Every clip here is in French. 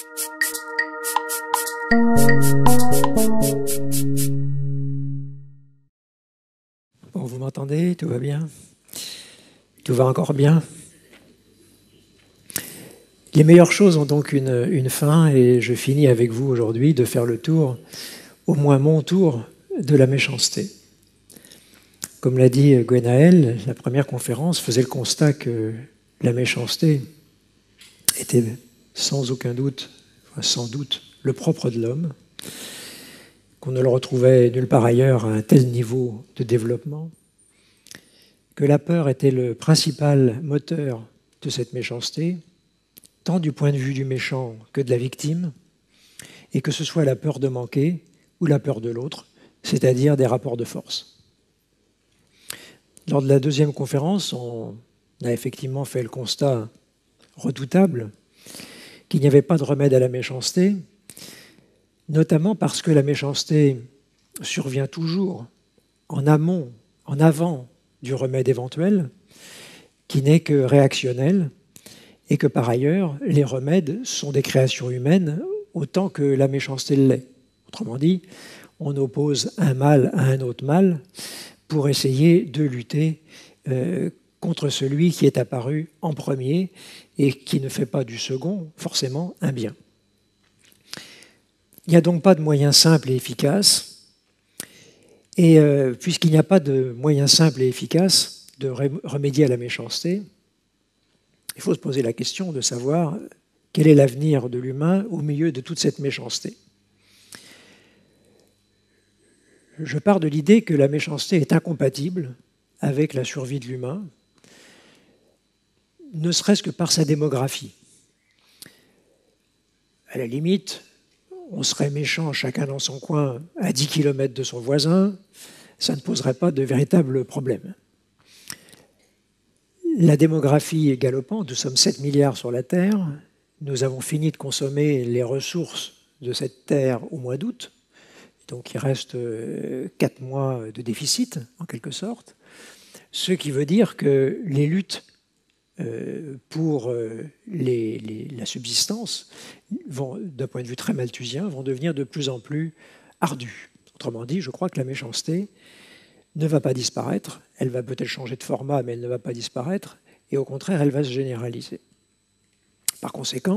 Bon, vous m'entendez? Tout va bien? Tout va encore bien? Les meilleures choses ont donc une fin, et je finis avec vous aujourd'hui de faire le tour, au moins mon tour, de la méchanceté. Comme l'a dit Gwenaël, la première conférence faisait le constat que la méchanceté était sans aucun doute, enfin sans doute, le propre de l'homme, qu'on ne le retrouvait nulle part ailleurs à un tel niveau de développement, que la peur était le principal moteur de cette méchanceté, tant du point de vue du méchant que de la victime, et que ce soit la peur de manquer ou la peur de l'autre, c'est-à-dire des rapports de force. Lors de la deuxième conférence, on a effectivement fait le constat redoutable qu'il n'y avait pas de remède à la méchanceté, notamment parce que la méchanceté survient toujours en amont, en avant du remède éventuel, qui n'est que réactionnel, et que par ailleurs, les remèdes sont des créations humaines autant que la méchanceté l'est. Autrement dit, on oppose un mal à un autre mal pour essayer de lutter contre celui qui est apparu en premier et qui ne fait pas du second forcément un bien. Il n'y a donc pas de moyen simple et efficace, et puisqu'il n'y a pas de moyen simple et efficace de remédier à la méchanceté, il faut se poser la question de savoir quel est l'avenir de l'humain au milieu de toute cette méchanceté. Je pars de l'idée que la méchanceté est incompatible avec la survie de l'humain, ne serait-ce que par sa démographie. À la limite, on serait méchant chacun dans son coin à 10 km de son voisin, ça ne poserait pas de véritables problèmes. La démographie est galopante, nous sommes 7 milliards sur la Terre, nous avons fini de consommer les ressources de cette Terre au mois d'août, donc il reste 4 mois de déficit en quelque sorte, ce qui veut dire que les luttes pour la subsistance, d'un point de vue très malthusien, vont devenir de plus en plus ardues. Autrement dit, je crois que la méchanceté ne va pas disparaître, elle va peut-être changer de format, mais elle ne va pas disparaître, et au contraire, elle va se généraliser. Par conséquent,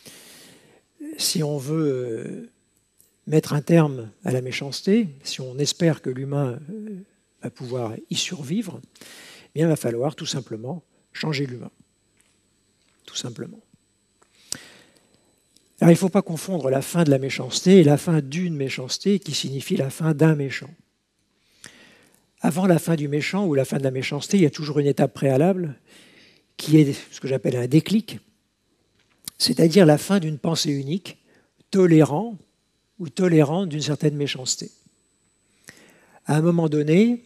si on veut mettre un terme à la méchanceté, si on espère que l'humain va pouvoir y survivre, eh bien, il va falloir tout simplement changer l'humain. Tout simplement. Alors, il ne faut pas confondre la fin de la méchanceté et la fin d'une méchanceté qui signifie la fin d'un méchant. Avant la fin du méchant ou la fin de la méchanceté, il y a toujours une étape préalable qui est ce que j'appelle un déclic, c'est-à-dire la fin d'une pensée unique, tolérant ou tolérante d'une certaine méchanceté. À un moment donné,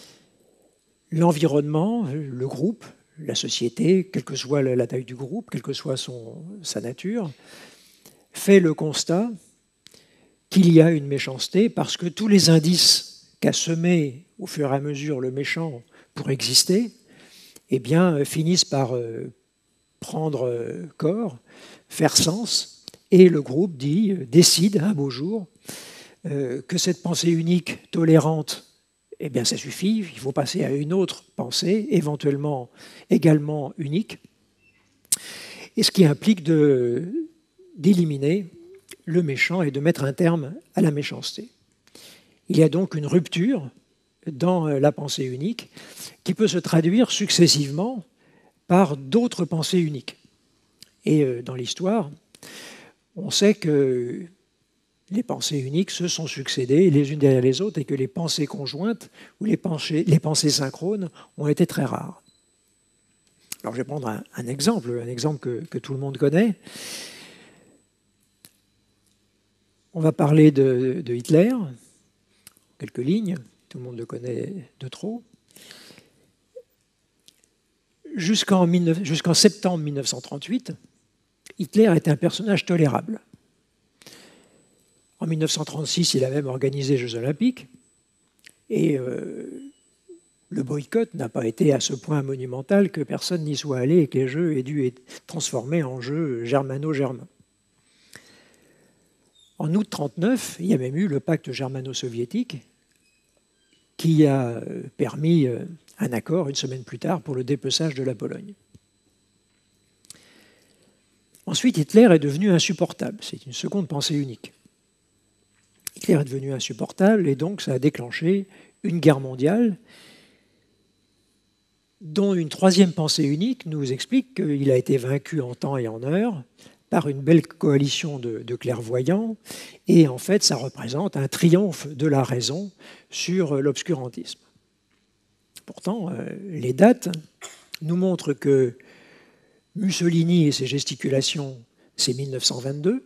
l'environnement, le groupe, la société, quelle que soit la taille du groupe, quelle que soit sa nature, fait le constat qu'il y a une méchanceté parce que tous les indices qu'a semé au fur et à mesure le méchant pour exister, eh bien, finissent par prendre corps, faire sens, et le groupe décide un beau jour que cette pensée unique, tolérante, eh bien, ça suffit, il faut passer à une autre pensée, éventuellement également unique, et ce qui implique d'éliminer le méchant et de mettre un terme à la méchanceté. Il y a donc une rupture dans la pensée unique qui peut se traduire successivement par d'autres pensées uniques. Et dans l'histoire, on sait que les pensées uniques se sont succédées les unes derrière les autres et que les pensées conjointes ou les pensées synchrones ont été très rares. Alors je vais prendre un exemple que tout le monde connaît. On va parler de Hitler, quelques lignes, tout le monde le connaît de trop. Jusqu'en septembre 1938, Hitler était un personnage tolérable. En 1936, il a même organisé les Jeux Olympiques, et le boycott n'a pas été à ce point monumental que personne n'y soit allé et que les Jeux aient dû être transformés en Jeux germano-germains. En août 1939, il y a même eu le pacte germano-soviétique qui a permis un accord une semaine plus tard pour le dépeçage de la Pologne. Ensuite, Hitler est devenu insupportable. C'est une seconde pensée unique. Hitler est devenu insupportable et donc ça a déclenché une guerre mondiale dont une troisième pensée unique nous explique qu'il a été vaincu en temps et en heure par une belle coalition de clairvoyants, et en fait, ça représente un triomphe de la raison sur l'obscurantisme. Pourtant, les dates nous montrent que Mussolini et ses gesticulations, c'est 1922,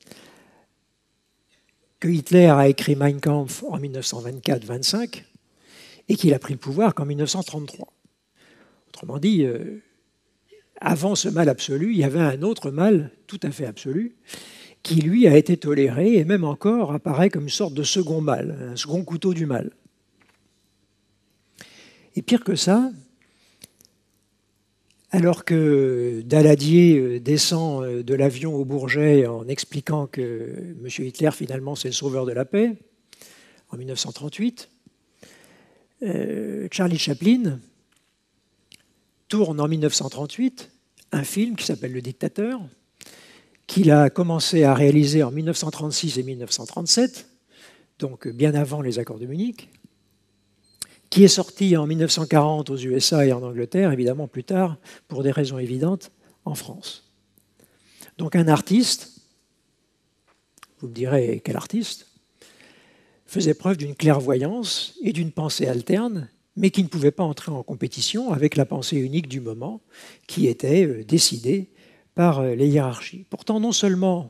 que Hitler a écrit Mein Kampf en 1924-25, et qu'il a pris le pouvoir qu'en 1933. Autrement dit, avant ce mal absolu, il y avait un autre mal tout à fait absolu qui, lui, a été toléré et même encore apparaît comme une sorte de second mal, un second couteau du mal. Et pire que ça, alors que Daladier descend de l'avion au Bourget en expliquant que M. Hitler, finalement, c'est le sauveur de la paix, en 1938, Charlie Chaplin tourne en 1938 un film qui s'appelle Le Dictateur, qu'il a commencé à réaliser en 1936 et 1937, donc bien avant les accords de Munich, qui est sorti en 1940 aux USA et en Angleterre, évidemment plus tard, pour des raisons évidentes, en France. Donc un artiste, vous me direz quel artiste, faisait preuve d'une clairvoyance et d'une pensée alterne, mais qui ne pouvait pas entrer en compétition avec la pensée unique du moment, qui était décidée par les hiérarchies. Pourtant, non seulement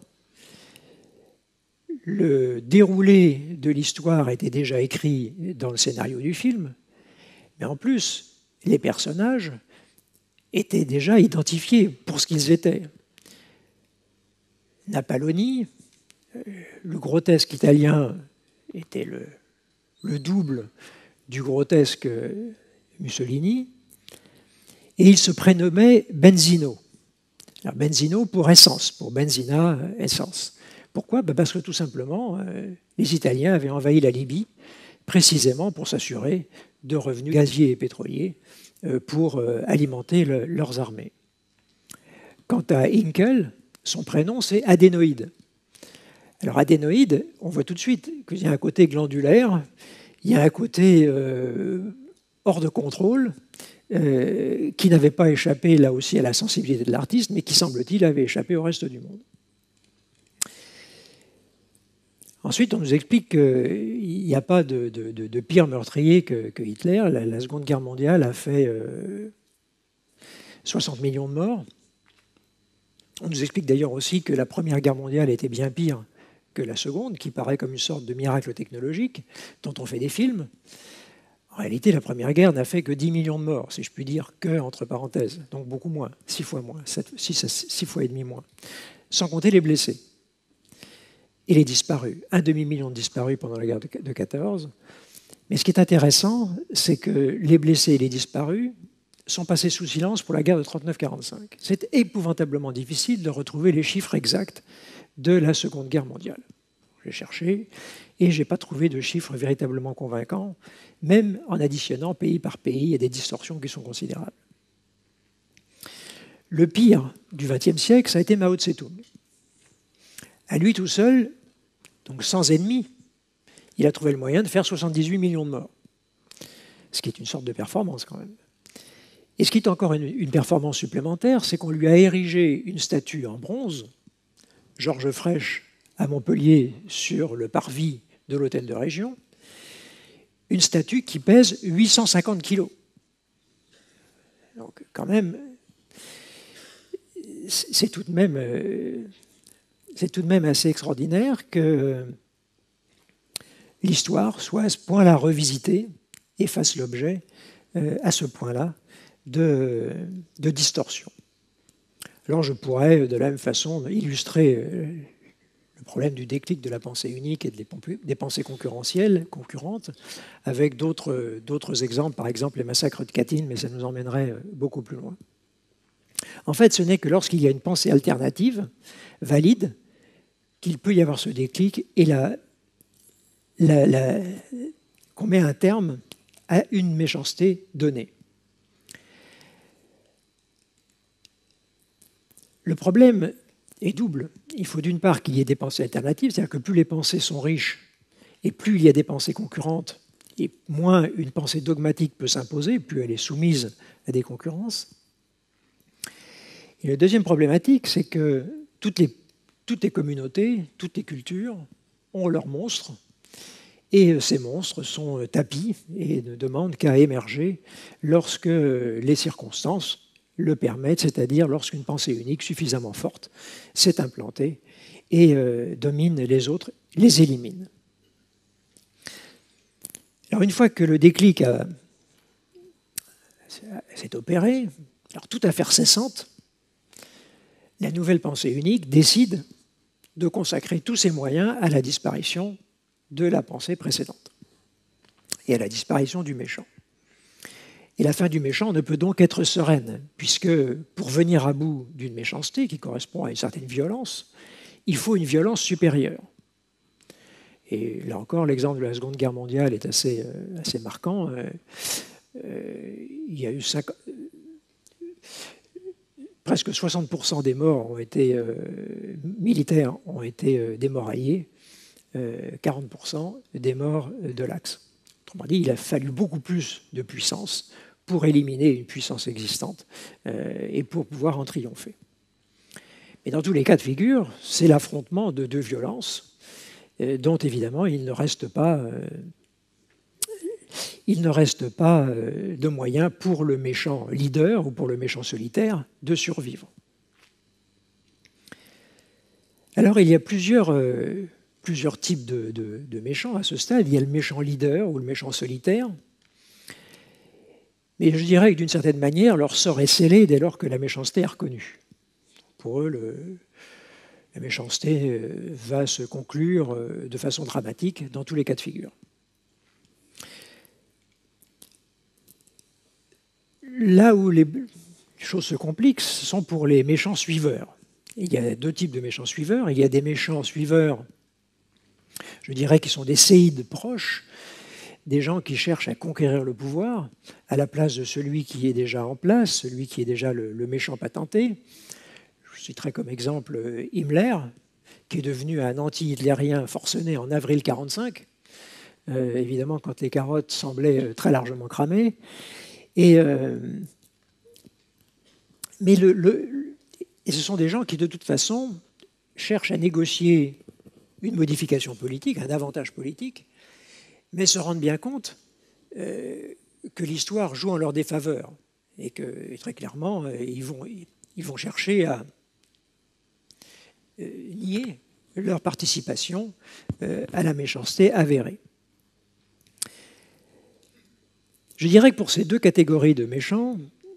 le déroulé de l'histoire était déjà écrit dans le scénario du film, mais en plus, les personnages étaient déjà identifiés pour ce qu'ils étaient. Napoléon, le grotesque italien, était le double du grotesque Mussolini, et il se prénommait Benzino. Alors, Benzino pour essence, pour benzina, essence. Pourquoi? Parce que tout simplement, les Italiens avaient envahi la Libye précisément pour s'assurer de revenus gaziers et pétroliers pour alimenter leurs armées. Quant à Hinkel, son prénom c'est Adénoïde. Alors Adénoïde, on voit tout de suite qu'il y a un côté glandulaire, il y a un côté hors de contrôle, qui n'avait pas échappé là aussi à la sensibilité de l'artiste, mais qui, semble-t-il, avait échappé au reste du monde. Ensuite, on nous explique qu'il n'y a pas de pire meurtrier que Hitler. La Seconde Guerre mondiale a fait 60 millions de morts. On nous explique d'ailleurs aussi que la Première Guerre mondiale était bien pire que la Seconde, qui paraît comme une sorte de miracle technologique dont on fait des films. En réalité, la Première Guerre n'a fait que 10 millions de morts, si je puis dire, que entre parenthèses, donc beaucoup moins, 6 fois moins, 6 fois et demi moins, sans compter les blessés et les disparus. Un demi-million de disparus pendant la guerre de 14. Mais ce qui est intéressant, c'est que les blessés et les disparus sont passés sous silence pour la guerre de 39-45. C'est épouvantablement difficile de retrouver les chiffres exacts de la Seconde Guerre mondiale. J'ai cherché et je n'ai pas trouvé de chiffres véritablement convaincants, même en additionnant pays par pays, il y a des distorsions qui sont considérables. Le pire du XXe siècle, ça a été Mao Tse-tung. À lui tout seul, donc sans ennemis, il a trouvé le moyen de faire 78 millions de morts, ce qui est une sorte de performance quand même. Et ce qui est encore une performance supplémentaire, c'est qu'on lui a érigé une statue en bronze, Georges Frêche à Montpellier, sur le parvis de l'hôtel de région, une statue qui pèse 850 kilos. Donc quand même, c'est tout de même assez extraordinaire que l'histoire soit à ce point-là revisitée et fasse l'objet à ce point-là de distorsion. Alors je pourrais de la même façon illustrer le problème du déclic de la pensée unique et des pensées concurrentes, avec d'autres exemples, par exemple les massacres de Katyn, mais ça nous emmènerait beaucoup plus loin. En fait, ce n'est que lorsqu'il y a une pensée alternative, valide, qu'il peut y avoir ce déclic et qu'on met un terme à une méchanceté donnée. Le problème est double. Il faut d'une part qu'il y ait des pensées alternatives, c'est-à-dire que plus les pensées sont riches et plus il y a des pensées concurrentes, et moins une pensée dogmatique peut s'imposer, plus elle est soumise à des concurrences. Et la deuxième problématique, c'est que toutes les communautés, toutes les cultures ont leurs monstres, et ces monstres sont tapis et ne demandent qu'à émerger lorsque les circonstances le permettent, c'est-à-dire lorsqu'une pensée unique suffisamment forte s'est implantée et domine les autres, les élimine. Alors une fois que le déclic s'est opéré, alors toute affaire cessante, la nouvelle pensée unique décide de consacrer tous ses moyens à la disparition de la pensée précédente et à la disparition du méchant. Et la fin du méchant ne peut donc être sereine, puisque pour venir à bout d'une méchanceté qui correspond à une certaine violence, il faut une violence supérieure. Et là encore, l'exemple de la Seconde Guerre mondiale est assez marquant. Il y a eu presque 60% des morts militaires ont été démoralisés, 40% des morts de l'Axe. Autrement dit, il a fallu beaucoup plus de puissance pour éliminer une puissance existante et pour pouvoir en triompher. Mais dans tous les cas de figure, c'est l'affrontement de deux violences dont évidemment il ne reste pas de moyens pour le méchant leader ou pour le méchant solitaire de survivre. Alors il y a plusieurs types de méchants à ce stade. Il y a le méchant leader ou le méchant solitaire. Mais je dirais que d'une certaine manière, leur sort est scellé dès lors que la méchanceté est reconnue. Pour eux, la méchanceté va se conclure de façon dramatique dans tous les cas de figure. Là où les choses se compliquent, ce sont pour les méchants suiveurs. Il y a deux types de méchants suiveurs. Il y a des méchants suiveurs, je dirais, qui sont des séides proches, des gens qui cherchent à conquérir le pouvoir à la place de celui qui est déjà en place, celui qui est déjà le méchant patenté. Je citerai comme exemple Himmler, qui est devenu un anti-hitlérien forcené en avril 1945, évidemment quand les carottes semblaient très largement cramées. Mais ce sont des gens qui, de toute façon, cherchent à négocier une modification politique, un avantage politique, mais se rendent bien compte que l'histoire joue en leur défaveur et que, très clairement, ils vont chercher à nier leur participation à la méchanceté avérée. Je dirais que pour ces deux catégories de méchants,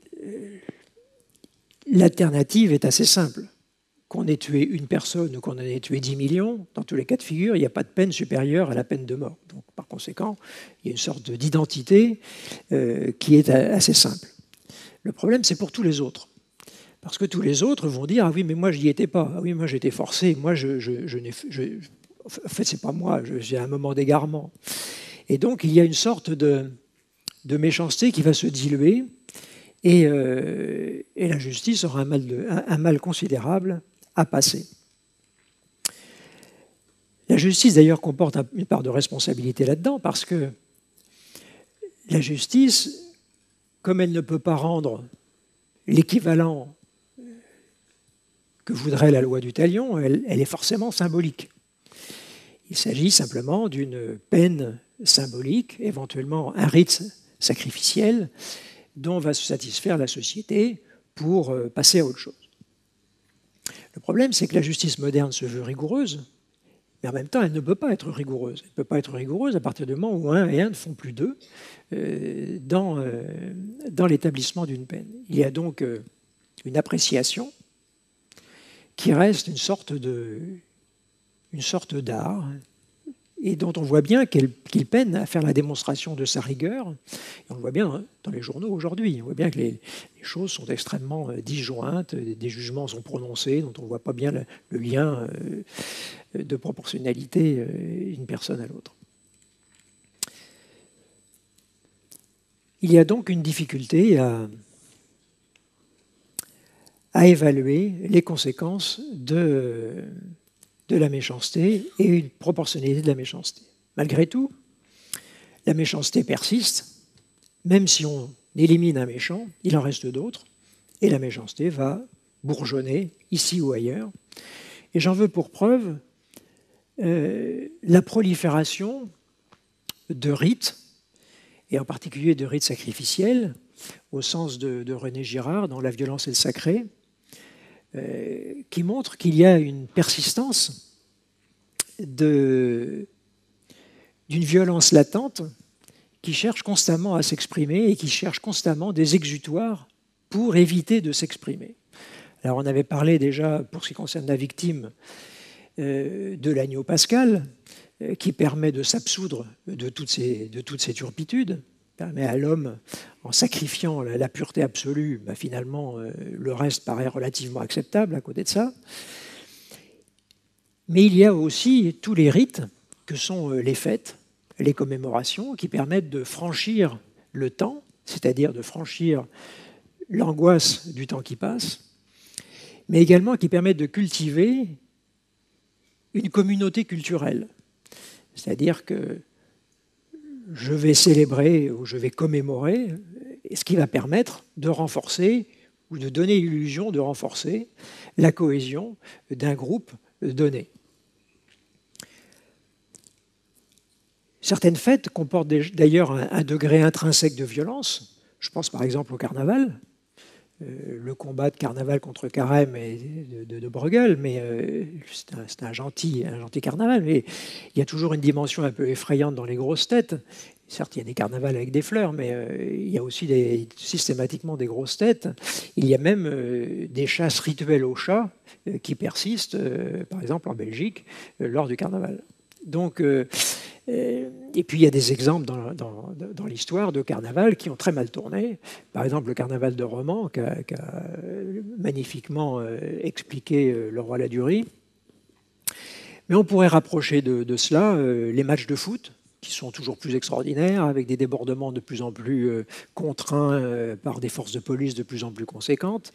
l'alternative est assez simple. Qu'on ait tué une personne ou qu'on en ait tué 10 millions, dans tous les cas de figure, il n'y a pas de peine supérieure à la peine de mort. Donc, par conséquent, il y a une sorte d'identité qui est assez simple. Le problème, c'est pour tous les autres. Parce que tous les autres vont dire « Ah oui, mais moi, je n'y étais pas. Ah oui, moi, j'étais forcé. Moi, en fait, c'est pas moi. J'ai un moment d'égarement. » Et donc, il y a une sorte de méchanceté qui va se diluer et la justice aura un mal considérable à passer. La justice, d'ailleurs, comporte une part de responsabilité là-dedans parce que la justice, comme elle ne peut pas rendre l'équivalent que voudrait la loi du talion, elle est forcément symbolique. Il s'agit simplement d'une peine symbolique, éventuellement un rite sacrificiel dont va se satisfaire la société pour passer à autre chose. Le problème, c'est que la justice moderne se veut rigoureuse, mais en même temps, elle ne peut pas être rigoureuse. Elle ne peut pas être rigoureuse à partir du moment où 1 et 1 ne font plus 2 dans l'établissement d'une peine. Il y a donc une appréciation qui reste une sorte d'art et dont on voit bien qu'il peine à faire la démonstration de sa rigueur. Et on le voit bien dans les journaux aujourd'hui. On voit bien que les choses sont extrêmement disjointes, des jugements sont prononcés, dont on ne voit pas bien le lien de proportionnalité d'une personne à l'autre. Il y a donc une difficulté à évaluer les conséquences de la méchanceté et une proportionnalité de la méchanceté. Malgré tout, la méchanceté persiste, même si on élimine un méchant, il en reste d'autres, et la méchanceté va bourgeonner ici ou ailleurs. Et j'en veux pour preuve la prolifération de rites, et en particulier de rites sacrificiels, au sens de René Girard dans La violence et le sacré, qui montre qu'il y a une persistance d'une violence latente qui cherche constamment à s'exprimer et qui cherche constamment des exutoires pour éviter de s'exprimer. Alors on avait parlé déjà, pour ce qui concerne la victime, de l'agneau pascal, qui permet de s'absoudre de toutes ces turpitudes, permet à l'homme, en sacrifiant la pureté absolue, finalement, le reste paraît relativement acceptable à côté de ça. Mais il y a aussi tous les rites que sont les fêtes, les commémorations, qui permettent de franchir le temps, c'est-à-dire de franchir l'angoisse du temps qui passe, mais également qui permettent de cultiver une communauté culturelle. C'est-à-dire que je vais célébrer ou je vais commémorer, ce qui va permettre de renforcer ou de donner l'illusion de renforcer la cohésion d'un groupe donné. Certaines fêtes comportent d'ailleurs un degré intrinsèque de violence. Je pense par exemple au carnaval. Le combat de carnaval contre Carême et de Bruegel, mais c'est un gentil carnaval, mais il y a toujours une dimension un peu effrayante dans les grosses têtes. Certes, il y a des carnavals avec des fleurs, mais il y a aussi systématiquement des grosses têtes. Il y a même des chasses rituelles aux chats qui persistent, par exemple en Belgique, lors du carnaval. Donc, et puis il y a des exemples dans l'histoire de carnaval qui ont très mal tourné. Par exemple, le carnaval de Romans, qu'a magnifiquement expliqué le roi Ladurie. Mais on pourrait rapprocher de cela les matchs de foot, qui sont toujours plus extraordinaires, avec des débordements de plus en plus contraints par des forces de police de plus en plus conséquentes.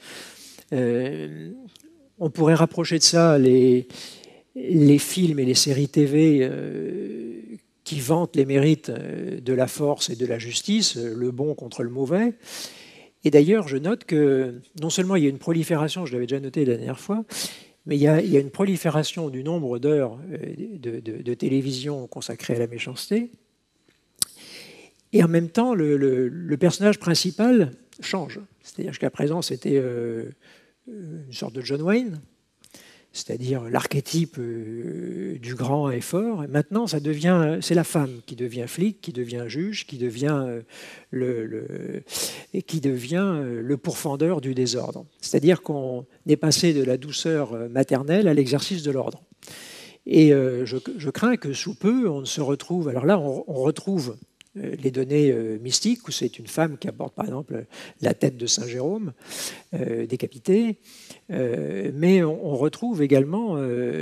On pourrait rapprocher de ça les films et les séries TV qui vantent les mérites de la force et de la justice, le bon contre le mauvais. Et d'ailleurs, je note que non seulement il y a une prolifération, je l'avais déjà noté la dernière fois, mais il y a une prolifération du nombre d'heures de télévision consacrées à la méchanceté. Et en même temps, le personnage principal change. C'est-à-dire jusqu'à présent, c'était une sorte de John Wayne, c'est-à-dire l'archétype du grand et fort. Et maintenant, c'est la femme qui devient flic, qui devient juge, qui devient le pourfendeur du désordre. C'est-à-dire qu'on est passé de la douceur maternelle à l'exercice de l'ordre. Et je crains que sous peu, on se retrouve... Alors là, on retrouve les données mystiques, où c'est une femme qui apporte par exemple la tête de Saint Jérôme décapitée, mais on retrouve également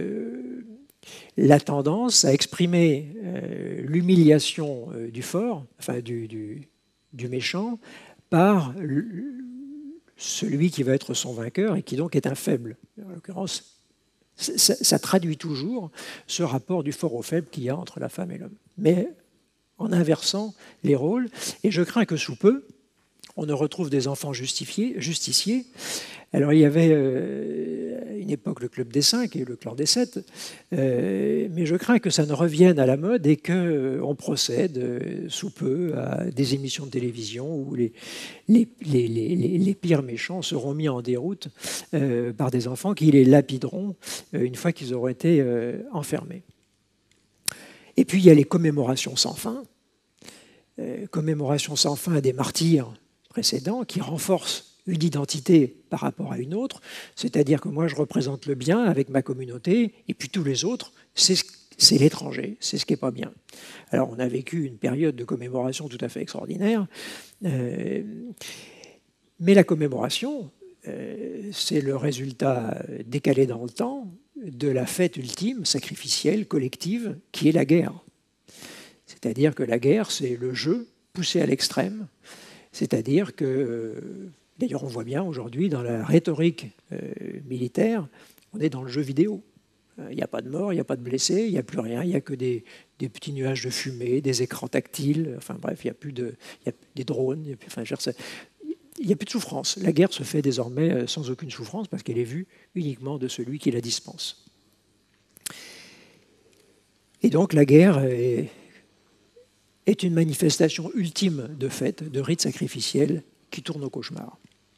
la tendance à exprimer l'humiliation du fort, enfin du méchant, par celui qui va être son vainqueur et qui donc est un faible. En l'occurrence, ça traduit toujours ce rapport du fort au faible qu'il y a entre la femme et l'homme. Mais en inversant les rôles, et je crains que sous peu, on ne retrouve des enfants justiciers. Alors il y avait à une époque le Club des 5 et le Clan des 7, mais je crains que ça ne revienne à la mode et qu'on procède sous peu à des émissions de télévision où les pires méchants seront mis en déroute par des enfants qui les lapideront une fois qu'ils auront été enfermés. Et puis il y a les commémorations sans fin, commémorations sans fin des martyrs précédents qui renforcent une identité par rapport à une autre, c'est-à-dire que moi je représente le bien avec ma communauté et puis tous les autres, c'est c'est l'étranger, c'est ce qui n'est pas bien. Alors on a vécu une période de commémoration tout à fait extraordinaire, mais la commémoration, c'est le résultat décalé dans le temps de la fête ultime, sacrificielle, collective, qui est la guerre. C'est-à-dire que la guerre, c'est le jeu poussé à l'extrême, c'est-à-dire que, d'ailleurs on voit bien aujourd'hui dans la rhétorique militaire, on est dans le jeu vidéo. Il n'y a pas de morts, il n'y a pas de blessés, il n'y a plus rien, il n'y a que des petits nuages de fumée, des écrans tactiles, enfin bref, il n'y a plus des drones, il n'y a plus de souffrance. La guerre se fait désormais sans aucune souffrance parce qu'elle est vue uniquement de celui qui la dispense. Et donc la guerre est une manifestation ultime de fête, de rite sacrificiel qui tourne au cauchemar.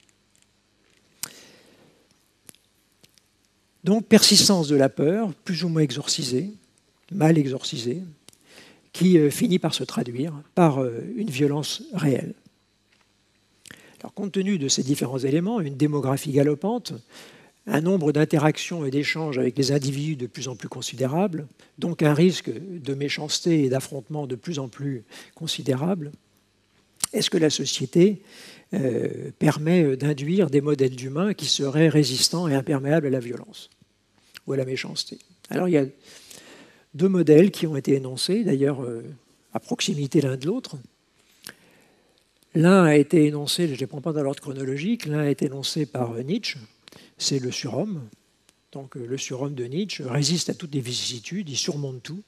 Donc, persistance de la peur, plus ou moins exorcisée, mal exorcisée, qui finit par se traduire par une violence réelle. Alors, compte tenu de ces différents éléments, une démographie galopante, un nombre d'interactions et d'échanges avec les individus de plus en plus considérable, donc un risque de méchanceté et d'affrontement de plus en plus considérable, est-ce que la société permet d'induire des modèles d'humains qui seraient résistants et imperméables à la violence ou à la méchanceté? Alors il y a deux modèles qui ont été énoncés, d'ailleurs à proximité l'un de l'autre. L'un a été énoncé, je ne les prends pas dans l'ordre chronologique, l'un a été énoncé par Nietzsche, c'est le surhomme. Donc le surhomme de Nietzsche résiste à toutes les vicissitudes, il surmonte tout.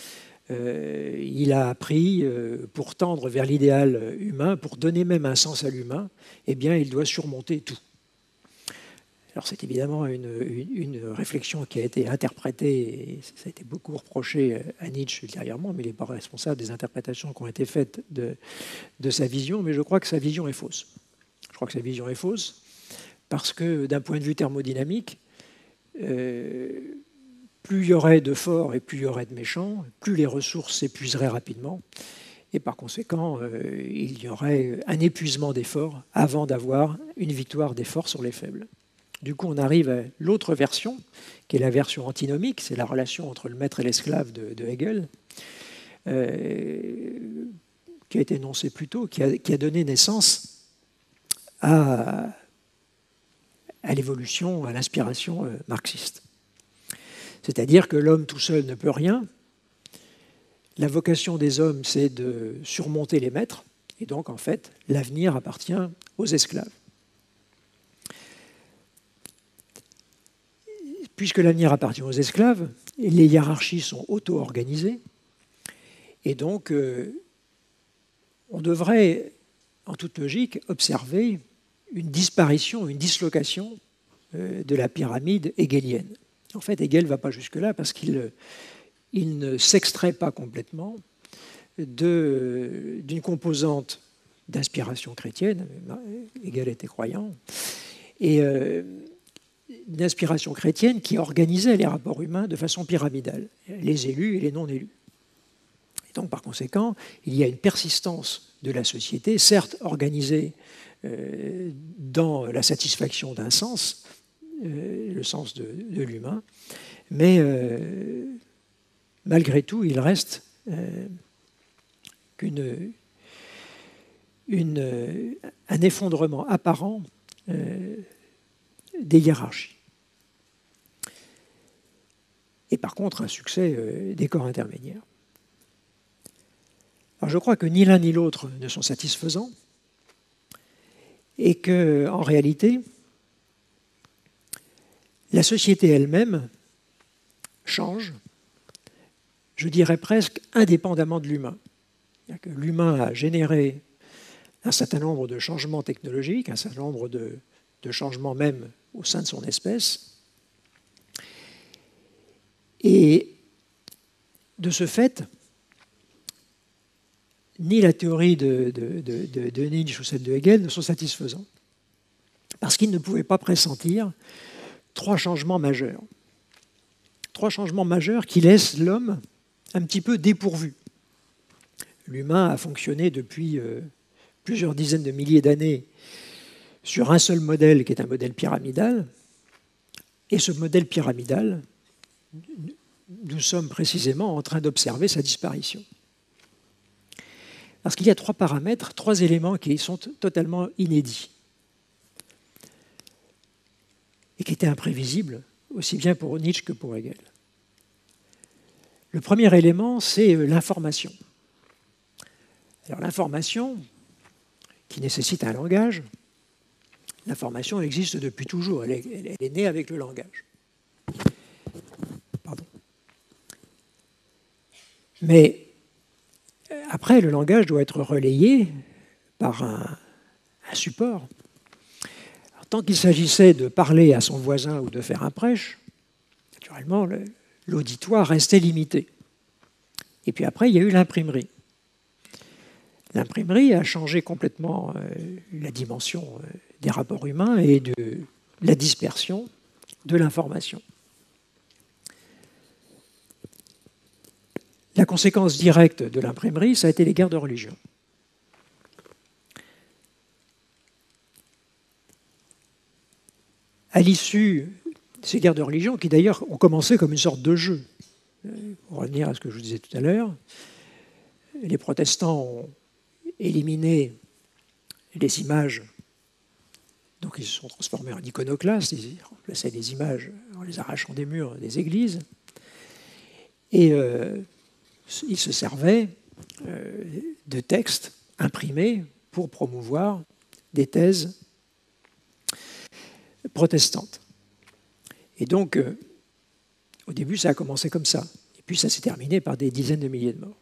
Il a appris, pour tendre vers l'idéal humain, pour donner même un sens à l'humain, eh bien, il doit surmonter tout. Alors c'est évidemment une réflexion qui a été interprétée, et ça a été beaucoup reproché à Nietzsche ultérieurement, mais il n'est pas responsable des interprétations qui ont été faites de sa vision, mais je crois que sa vision est fausse. Je crois que sa vision est fausse, parce que d'un point de vue thermodynamique, plus il y aurait de forts et plus il y aurait de méchants, plus les ressources s'épuiseraient rapidement. Et par conséquent, il y aurait un épuisement des forts avant d'avoir une victoire des forts sur les faibles. Du coup, on arrive à l'autre version, qui est la version antinomique, c'est la relation entre le maître et l'esclave de Hegel, qui a été énoncée plus tôt, qui a donné naissance à l'évolution, à l'inspiration marxiste. C'est-à-dire que l'homme tout seul ne peut rien. La vocation des hommes, c'est de surmonter les maîtres. Et donc, en fait, l'avenir appartient aux esclaves. Puisque l'avenir appartient aux esclaves, les hiérarchies sont auto-organisées. Et donc, on devrait, en toute logique, observer une disparition, une dislocation de la pyramide hegelienne. En fait, Hegel ne va pas jusque-là parce qu'il ne s'extrait pas complètement d'une composante d'inspiration chrétienne. Hegel était croyant. Et d'inspiration chrétienne qui organisait les rapports humains de façon pyramidale, les élus et les non-élus. Et donc, par conséquent, il y a une persistance de la société, certes organisée dans la satisfaction d'un sens, le sens de l'humain, mais malgré tout, il reste un effondrement apparent des hiérarchies. Et par contre, un succès des corps intermédiaires. Alors je crois que ni l'un ni l'autre ne sont satisfaisants et qu'en réalité, la société elle-même change, je dirais presque indépendamment de l'humain. L'humain a généré un certain nombre de changements technologiques, un certain nombre de changements même au sein de son espèce. Et de ce fait, ni la théorie de Nietzsche ou celle de Hegel ne sont satisfaisantes, parce qu'ils ne pouvaient pas pressentir trois changements majeurs. Trois changements majeurs qui laissent l'homme un petit peu dépourvu. L'humain a fonctionné depuis plusieurs dizaines de milliers d'années sur un seul modèle qui est un modèle pyramidal. Et ce modèle pyramidal nous sommes précisément en train d'observer sa disparition. Parce qu'il y a trois paramètres, trois éléments qui sont totalement inédits et qui étaient imprévisibles, aussi bien pour Nietzsche que pour Hegel. Le premier élément, c'est l'information. Alors l'information, qui nécessite un langage, l'information existe depuis toujours, elle est née avec le langage. Pardon. Mais après, le langage doit être relayé par un support. Alors, tant qu'il s'agissait de parler à son voisin ou de faire un prêche, naturellement, l'auditoire restait limité. Et puis après, il y a eu l'imprimerie. L'imprimerie a changé complètement la dimension des rapports humains et de la dispersion de l'information. La conséquence directe de l'imprimerie, ça a été les guerres de religion. À l'issue de ces guerres de religion, qui d'ailleurs ont commencé comme une sorte de jeu, pour revenir à ce que je vous disais tout à l'heure, les protestants ont éliminé les images, donc ils se sont transformés en iconoclastes, ils remplaçaient les images en les arrachant des murs des églises, et ils se servaient de textes imprimés pour promouvoir des thèses protestantes. Et donc, au début, ça a commencé comme ça. Et puis, ça s'est terminé par des dizaines de milliers de morts.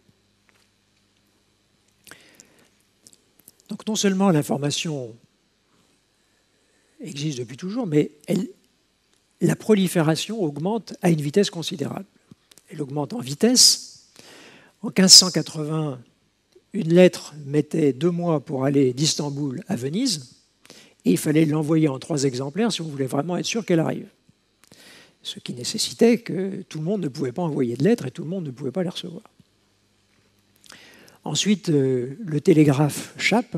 Donc, non seulement l'information existe depuis toujours, mais la prolifération augmente à une vitesse considérable. Elle augmente en vitesse. En 1580, une lettre mettait 2 mois pour aller d'Istanbul à Venise, et il fallait l'envoyer en 3 exemplaires si on voulait vraiment être sûr qu'elle arrive. Ce qui nécessitait que tout le monde ne pouvait pas envoyer de lettres et tout le monde ne pouvait pas les recevoir. Ensuite, le télégraphe Chappe,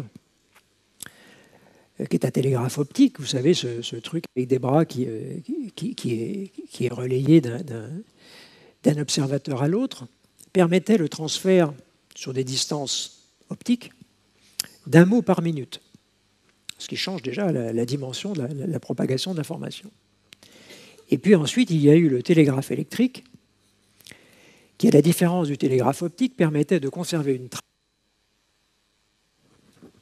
qui est un télégraphe optique, vous savez, ce truc avec des bras qui est relayé d'un observateur à l'autre, permettait le transfert sur des distances optiques d'un mot par minute, ce qui change déjà la dimension de la propagation de l'information. Et puis ensuite, il y a eu le télégraphe électrique, qui, à la différence du télégraphe optique, permettait de conserver une trace. Allô ?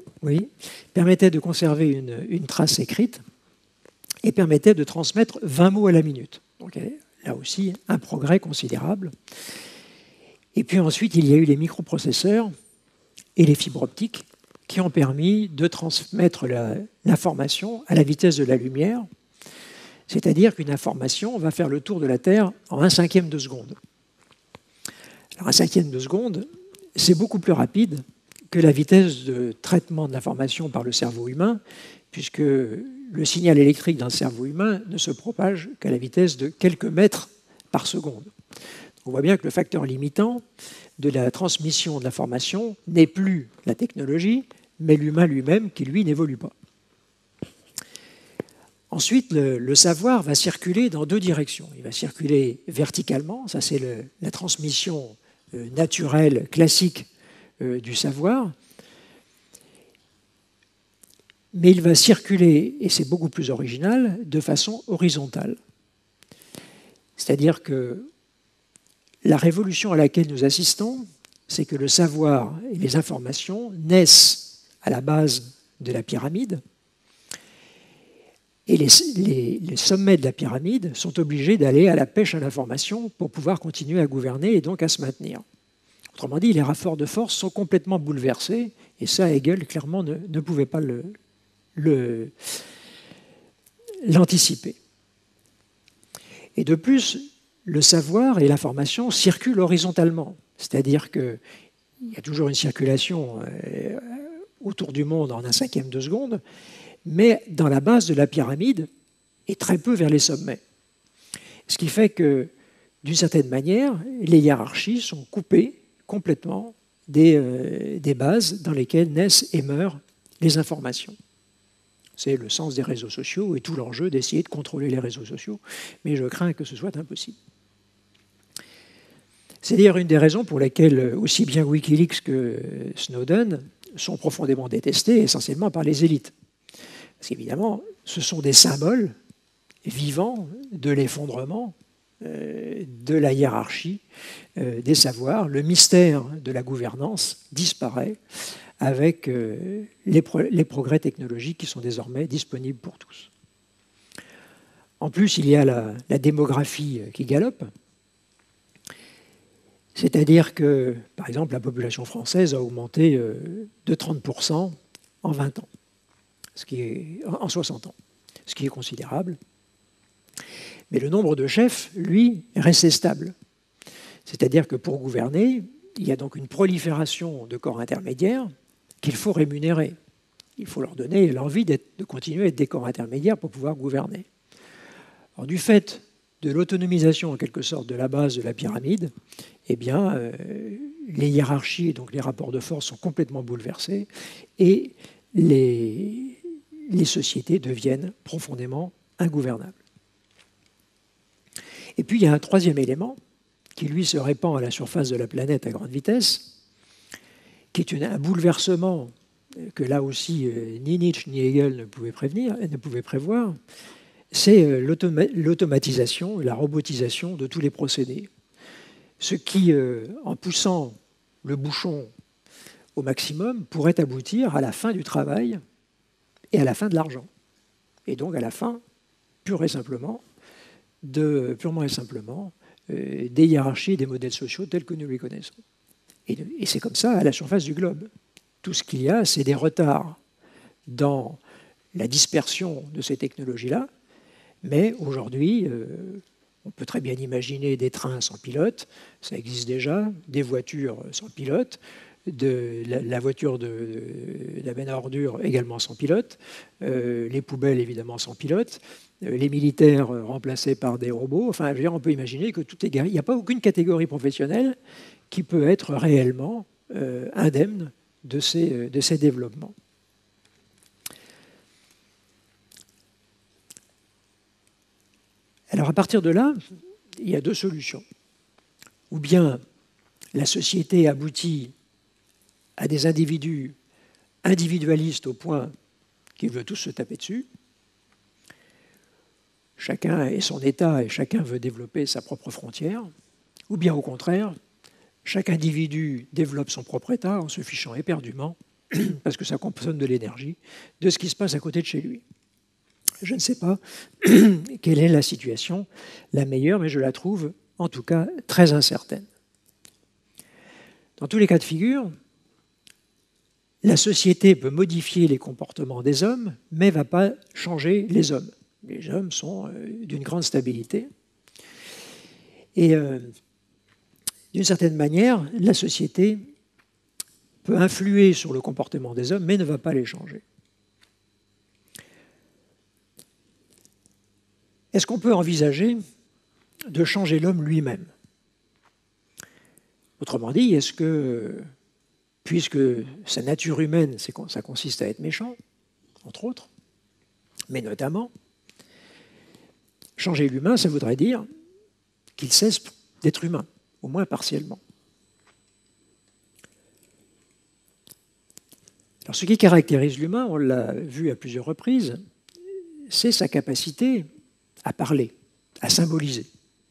Oui. Permettait de conserver une trace écrite et permettait de transmettre 20 mots à la minute. Donc là aussi, un progrès considérable. Et puis ensuite, il y a eu les microprocesseurs et les fibres optiques qui ont permis de transmettre l'information à la vitesse de la lumière, c'est-à-dire qu'une information va faire le tour de la Terre en 1/5 de seconde. Alors 1/5 de seconde, c'est beaucoup plus rapide que la vitesse de traitement de l'information par le cerveau humain, puisque le signal électrique d'un cerveau humain ne se propage qu'à la vitesse de quelques mètres par seconde. On voit bien que le facteur limitant de la transmission de l'information n'est plus la technologie, mais l'humain lui-même qui, lui, n'évolue pas. Ensuite, le savoir va circuler dans 2 directions. Il va circuler verticalement, ça c'est la transmission naturelle, classique du savoir, mais il va circuler, et c'est beaucoup plus original, de façon horizontale. C'est-à-dire que la révolution à laquelle nous assistons, c'est que le savoir et les informations naissent à la base de la pyramide, et les sommets de la pyramide sont obligés d'aller à la pêche à l'information pour pouvoir continuer à gouverner et donc à se maintenir. Autrement dit, les rapports de force sont complètement bouleversés, et ça, Hegel, clairement, ne pouvait pas l'anticiper. Et de plus, le savoir et l'information circulent horizontalement, c'est-à-dire qu'il y a toujours une circulation autour du monde en 1/5 de seconde, mais dans la base de la pyramide et très peu vers les sommets. Ce qui fait que, d'une certaine manière, les hiérarchies sont coupées complètement des bases dans lesquelles naissent et meurent les informations. C'est le sens des réseaux sociaux et tout l'enjeu d'essayer de contrôler les réseaux sociaux. Mais je crains que ce soit impossible. C'est d'ailleurs une des raisons pour lesquelles aussi bien Wikileaks que Snowden sont profondément détestés, essentiellement par les élites. Parce qu'évidemment, ce sont des symboles vivants de l'effondrement de la hiérarchie des savoirs. Le mystère de la gouvernance disparaît avec les progrès technologiques qui sont désormais disponibles pour tous. En plus, il y a la démographie qui galope. C'est-à-dire que, par exemple, la population française a augmenté de 30% en 20 ans, en 60 ans, ce qui est considérable. Mais le nombre de chefs, lui, est resté stable. C'est-à-dire que pour gouverner, il y a donc une prolifération de corps intermédiaires qu'il faut rémunérer. Il faut leur donner l'envie de continuer à être des corps intermédiaires pour pouvoir gouverner. Alors, du fait de l'autonomisation, en quelque sorte, de la base de la pyramide, eh bien, les hiérarchies, donc les rapports de force sont complètement bouleversés et les sociétés deviennent profondément ingouvernables. Et puis, il y a un troisième élément qui, lui, se répand à la surface de la planète à grande vitesse, qui est un bouleversement que, là aussi, ni Nietzsche ni Hegel ne pouvaient prévoir, c'est l'automatisation, la robotisation de tous les procédés. Ce qui, en poussant le bouchon au maximum, pourrait aboutir à la fin du travail et à la fin de l'argent. Et donc à la fin, purement et simplement, des hiérarchies et des modèles sociaux tels que nous les connaissons. Et c'est comme ça à la surface du globe. Tout ce qu'il y a, c'est des retards dans la dispersion de ces technologies-là, mais aujourd'hui, on peut très bien imaginer des trains sans pilote, ça existe déjà, des voitures sans pilote, la voiture de la benne à ordures également sans pilote, les poubelles évidemment sans pilote, les militaires remplacés par des robots. Enfin, je veux dire, on peut imaginer que tout est garé. Il n'y a pas aucune catégorie professionnelle qui peut être réellement indemne de ces développements. Alors à partir de là, il y a deux solutions. Ou bien la société aboutit à des individus individualistes au point qu'ils veulent tous se taper dessus. Chacun est son État et chacun veut développer sa propre frontière. Ou bien au contraire, chaque individu développe son propre État en se fichant éperdument, parce que ça consomme de l'énergie, de ce qui se passe à côté de chez lui. Je ne sais pas quelle est la situation la meilleure, mais je la trouve en tout cas très incertaine. Dans tous les cas de figure, la société peut modifier les comportements des hommes, mais ne va pas changer les hommes. Les hommes sont d'une grande stabilité. Et d'une certaine manière, la société peut influer sur le comportement des hommes, mais ne va pas les changer. Est-ce qu'on peut envisager de changer l'homme lui-même? Autrement dit, est-ce que, puisque sa nature humaine, ça consiste à être méchant, entre autres, mais notamment, changer l'humain, ça voudrait dire qu'il cesse d'être humain, au moins partiellement. Alors, ce qui caractérise l'humain, on l'a vu à plusieurs reprises, c'est sa capacité à parler, à symboliser.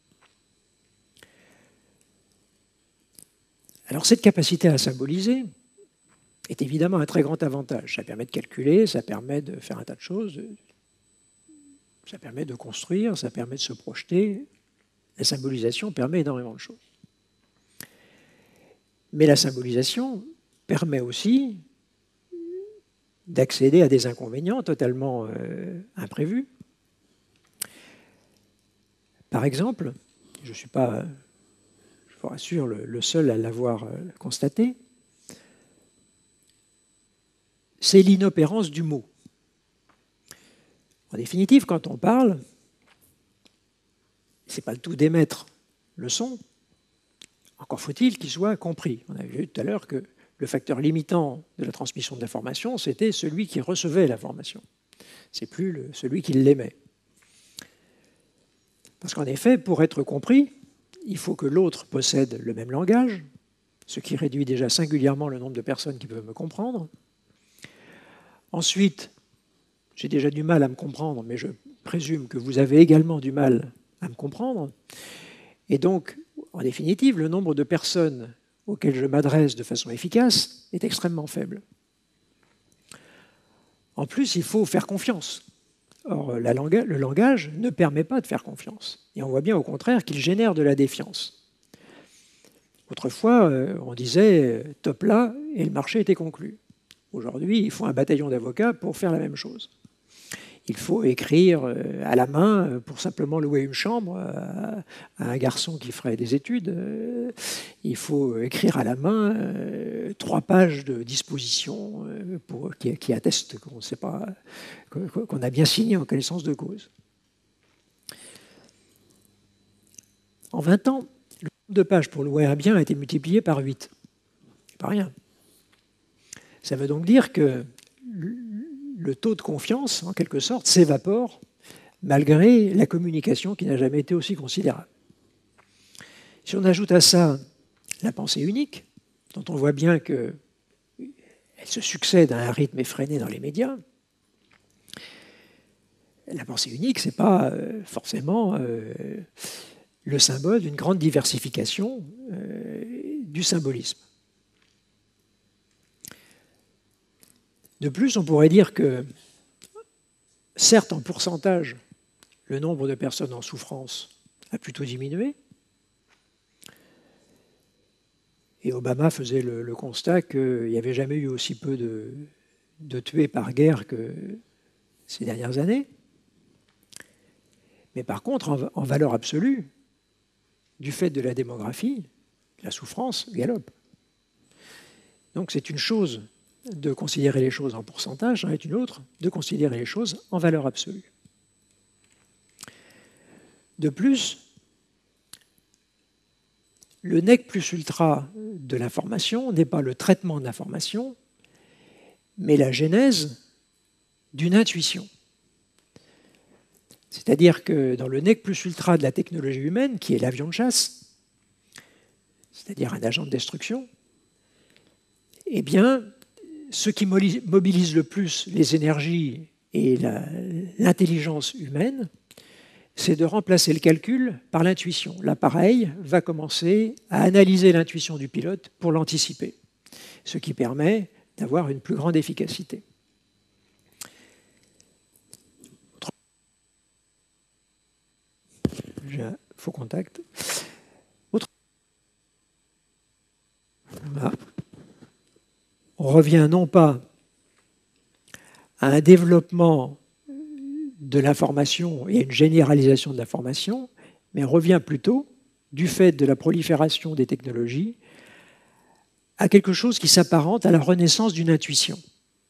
Alors cette capacité à symboliser est évidemment un très grand avantage. Ça permet de calculer, ça permet de faire un tas de choses, ça permet de construire, ça permet de se projeter. La symbolisation permet énormément de choses. Mais la symbolisation permet aussi d'accéder à des inconvénients totalement imprévus. Par exemple, je ne suis pas, je vous rassure, le seul à l'avoir constaté, c'est l'inopérance du mot. En définitive, quand on parle, ce n'est pas le tout d'émettre le son, encore faut-il qu'il soit compris. On a vu tout à l'heure que le facteur limitant de la transmission de l'information, c'était celui qui recevait l'information. c'est plus celui qui l'émet. Parce qu'en effet, pour être compris, il faut que l'autre possède le même langage, ce qui réduit déjà singulièrement le nombre de personnes qui peuvent me comprendre. Ensuite, j'ai déjà du mal à me comprendre, mais je présume que vous avez également du mal à me comprendre. Et donc, en définitive, le nombre de personnes auxquelles je m'adresse de façon efficace est extrêmement faible. En plus, il faut faire confiance. Or, le langage ne permet pas de faire confiance. Et on voit bien au contraire qu'il génère de la défiance. Autrefois, on disait « top là » et le marché était conclu. Aujourd'hui, il faut un bataillon d'avocats pour faire la même chose. Il faut écrire à la main pour simplement louer une chambre à un garçon qui ferait des études. Il faut écrire à la main 3 pages de dispositions qui attestent qu'on sait pas, qu'on a bien signé en connaissance de cause. En 20 ans, le nombre de pages pour louer un bien a été multiplié par 8. C'est pas rien. Ça veut donc dire que le taux de confiance, en quelque sorte, s'évapore malgré la communication qui n'a jamais été aussi considérable. Si on ajoute à ça la pensée unique, dont on voit bien qu'elle se succède à un rythme effréné dans les médias, la pensée unique, ce n'est pas forcément le symbole d'une grande diversification du symbolisme. De plus, on pourrait dire que, certes, en pourcentage, le nombre de personnes en souffrance a plutôt diminué. Et Obama faisait le constat qu'il n'y avait jamais eu aussi peu de tués par guerre que ces dernières années. Mais par contre, en valeur absolue, du fait de la démographie, la souffrance galope. Donc c'est une chose de considérer les choses en pourcentage, est une autre de considérer les choses en valeur absolue. De plus, le nec plus ultra de l'information n'est pas le traitement de l'information, mais la genèse d'une intuition. C'est-à-dire que dans le nec plus ultra de la technologie humaine, qui est l'avion de chasse, c'est-à-dire un agent de destruction, eh bien, ce qui mobilise le plus les énergies et l'intelligence humaine, c'est de remplacer le calcul par l'intuition. L'appareil va commencer à analyser l'intuition du pilote pour l'anticiper, ce qui permet d'avoir une plus grande efficacité. J'ai un faux contact. Voilà. On revient non pas à un développement de l'information et à une généralisation de l'information, mais on revient plutôt, du fait de la prolifération des technologies, à quelque chose qui s'apparente à la renaissance d'une intuition.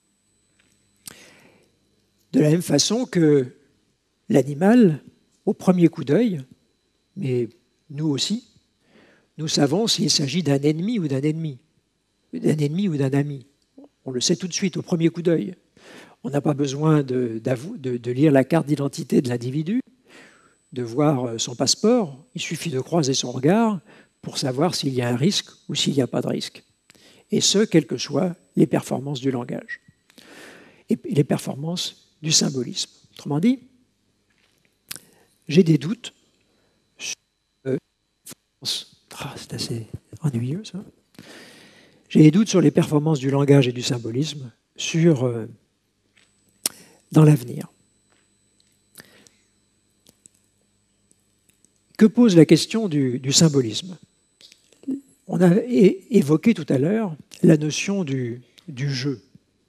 De la même façon que l'animal, au premier coup d'œil, mais nous aussi, nous savons s'il s'agit d'un ennemi ou d'un ennemi, ou d'un ami. On le sait tout de suite, au premier coup d'œil. On n'a pas besoin de lire la carte d'identité de l'individu, de voir son passeport. Il suffit de croiser son regard pour savoir s'il y a un risque ou s'il n'y a pas de risque. Et ce, quelles que soient les performances du langage et les performances du symbolisme. Autrement dit, j'ai des doutes sur... c'est assez ennuyeux, ça. J'ai des doutes sur les performances du langage et du symbolisme dans l'avenir. Que pose la question du symbolisme? On a évoqué tout à l'heure la notion du jeu.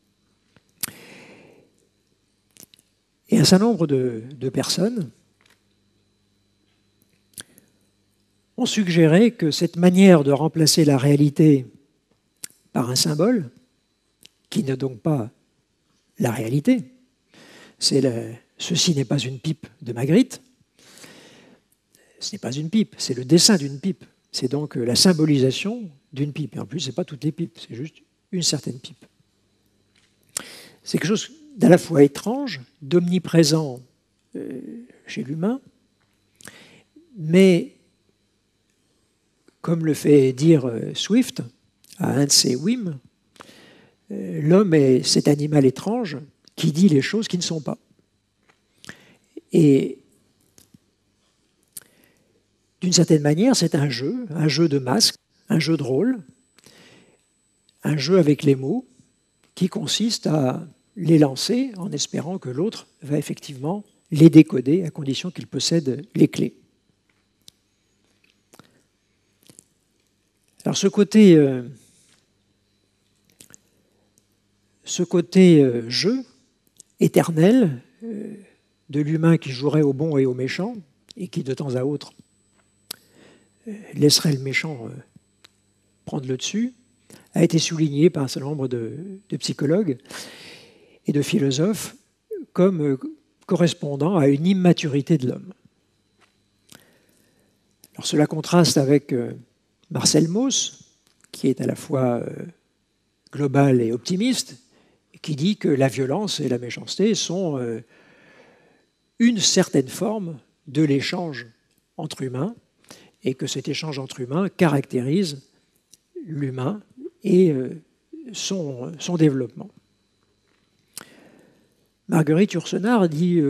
Et un certain nombre de personnes ont suggéré que cette manière de remplacer la réalité par un symbole, qui n'est donc pas la réalité, ceci n'est pas une pipe de Magritte, ce n'est pas une pipe, c'est le dessin d'une pipe. C'est donc la symbolisation d'une pipe. Et en plus, ce n'est pas toutes les pipes, c'est juste une certaine pipe. C'est quelque chose d'à la fois étrange, d'omniprésent chez l'humain, mais, comme le fait dire Swift à un de ses whims, l'homme est cet animal étrange qui dit les choses qui ne sont pas. Et d'une certaine manière, c'est un jeu de masque, un jeu de rôle, un jeu avec les mots qui consiste à les lancer en espérant que l'autre va effectivement les décoder à condition qu'il possède les clés. Alors ce côté jeu éternel de l'humain qui jouerait au bon et au méchant et qui de temps à autre laisserait le méchant prendre le dessus, a été souligné par un certain nombre de psychologues et de philosophes comme correspondant à une immaturité de l'homme. Alors cela contraste avec Marcel Mauss, qui est à la fois global et optimiste, qui dit que la violence et la méchanceté sont une certaine forme de l'échange entre humains et que cet échange entre humains caractérise l'humain et son développement. Marguerite Yourcenar dit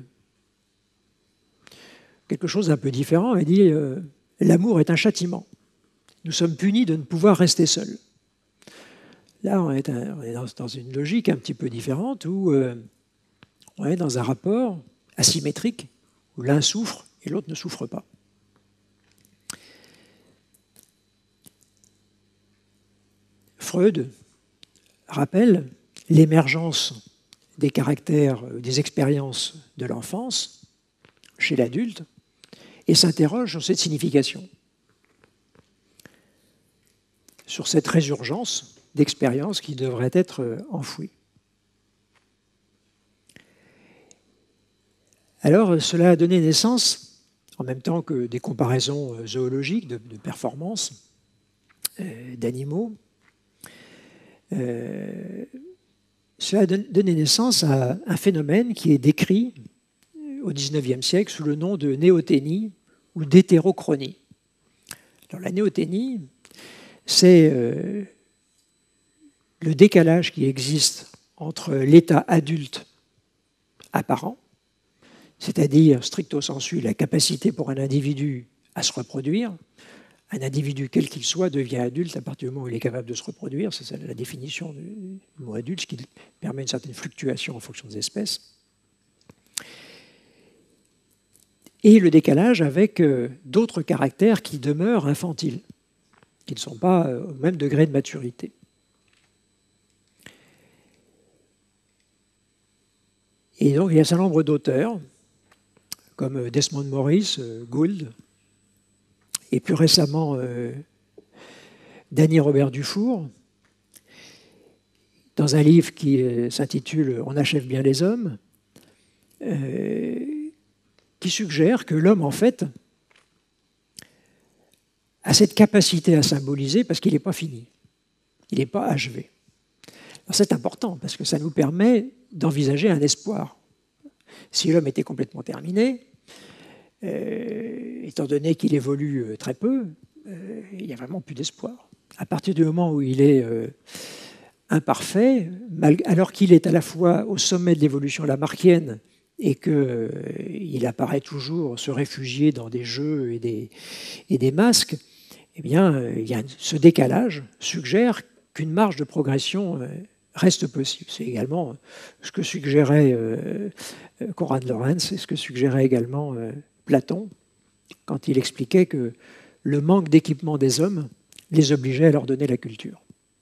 quelque chose d'un peu différent. Elle dit l'amour est un châtiment. Nous sommes punis de ne pouvoir rester seuls. Là, on est dans une logique un petit peu différente où on est dans un rapport asymétrique où l'un souffre et l'autre ne souffre pas. Freud rappelle l'émergence des caractères, des expériences de l'enfance chez l'adulte et s'interroge sur cette signification, sur cette résurgence d'expériences qui devraient être enfouies. Alors, cela a donné naissance, en même temps que des comparaisons zoologiques de performances d'animaux, cela a donné naissance à un phénomène qui est décrit au XIXe siècle sous le nom de néothénie ou d'hétérochronie. Alors, la néothénie, c'est le décalage qui existe entre l'état adulte apparent, c'est-à-dire stricto sensu la capacité pour un individu à se reproduire. Un individu, quel qu'il soit, devient adulte à partir du moment où il est capable de se reproduire. C'est la définition du mot adulte, ce qui permet une certaine fluctuation en fonction des espèces. Et le décalage avec d'autres caractères qui demeurent infantiles, qui ne sont pas au même degré de maturité. Et donc, il y a un certain nombre d'auteurs, comme Desmond Morris, Gould, et plus récemment Danny Robert Dufour, dans un livre qui s'intitule « On achève bien les hommes », qui suggère que l'homme, en fait, a cette capacité à symboliser parce qu'il n'est pas fini, il n'est pas achevé. C'est important parce que ça nous permet d'envisager un espoir. Si l'homme était complètement terminé, étant donné qu'il évolue très peu, il n'y a vraiment plus d'espoir. À partir du moment où il est imparfait, alors qu'il est à la fois au sommet de l'évolution lamarckienne et qu'il apparaît toujours se réfugier dans des jeux et des masques, eh bien, ce décalage suggère qu'une marge de progression reste possible. C'est également ce que suggérait Konrad Lorenz et ce que suggérait également Platon quand il expliquait que le manque d'équipement des hommes les obligeait à leur donner la culture.